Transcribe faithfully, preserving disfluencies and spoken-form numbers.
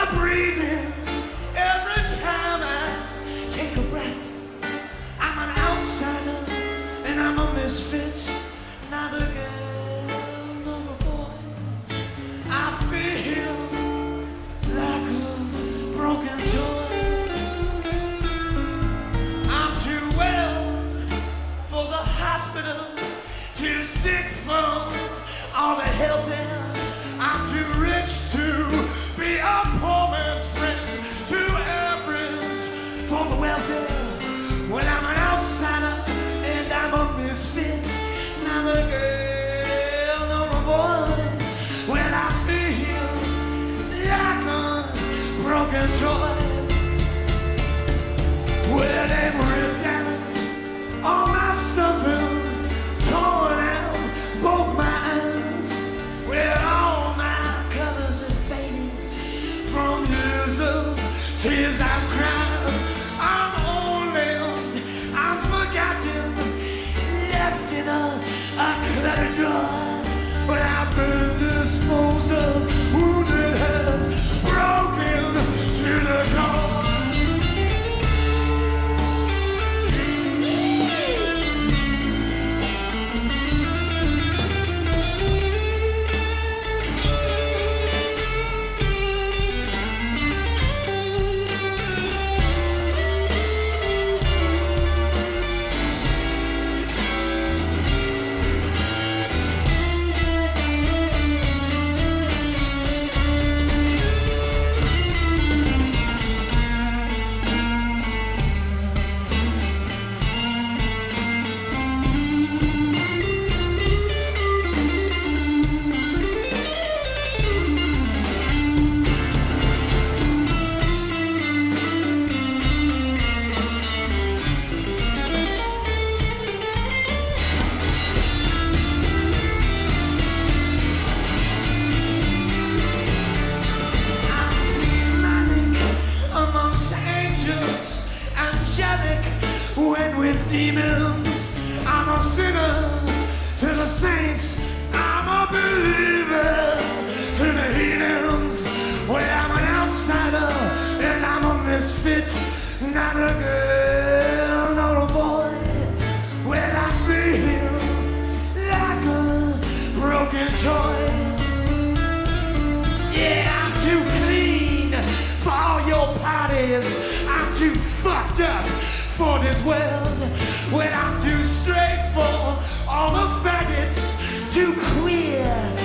breathe in every time I take a breath. I'm an outsider and I'm a misfit, neither girl nor boy. I feel like a broken toy. I'm too well for the hospital, too sick from all the health there. I'm too rich to be a poor man's friend, too average for the wealthy. Well, I'm an outsider and I'm a misfit, neither girl nor a boy. Well, I feel like a broken toy. Well, they've ripped out all my stuff and torn out both my eyes. Well, all my colors are fading from years of tears I've cried. I'm old, I'm forgotten, left in a, a cluttered drawer. But I've been disposed of, wounded heads, broken to the core. When with demons, I'm a sinner to the saints, I'm a believer to the heathens. Well, I'm an outsider and I'm a misfit, not a girl nor a boy. Well, I feel like a broken toy. Yeah, I'm too clean for all your parties, I'm too fucked up for this world. When I'm too straight for all the faggots, too queer